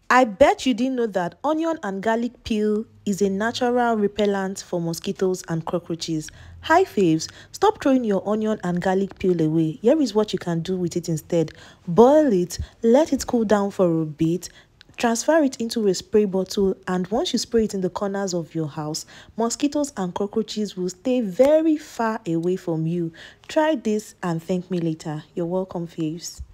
I bet you didn't know that onion and garlic peel is a natural repellent for mosquitoes and cockroaches. Hi faves, stop throwing your onion and garlic peel away. Here is what you can do with it instead. Boil it, let it cool down for a bit, transfer it into a spray bottle, and once you spray it in the corners of your house, mosquitoes and cockroaches will stay very far away from you. Try this and thank me later. You're welcome faves.